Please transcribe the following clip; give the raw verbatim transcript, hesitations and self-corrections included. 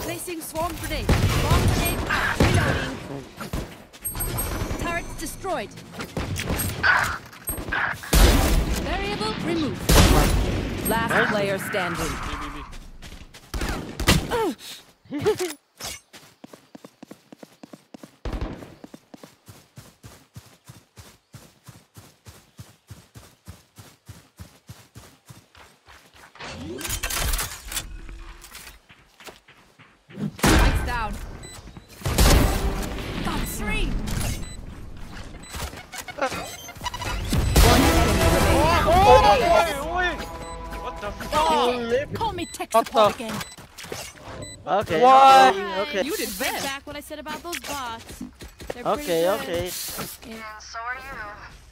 Placing swarm grenade. Swarm grenade out. Reloading. Turrets destroyed. Variable removed. Last player standing. Lights down. Got three. One enemy remaining. What the fuck? Call me tech support again. Okay. What? Okay. Okay. You did back what I said about those bots. They're Okay. pretty good. Okay. Yeah. And so are you.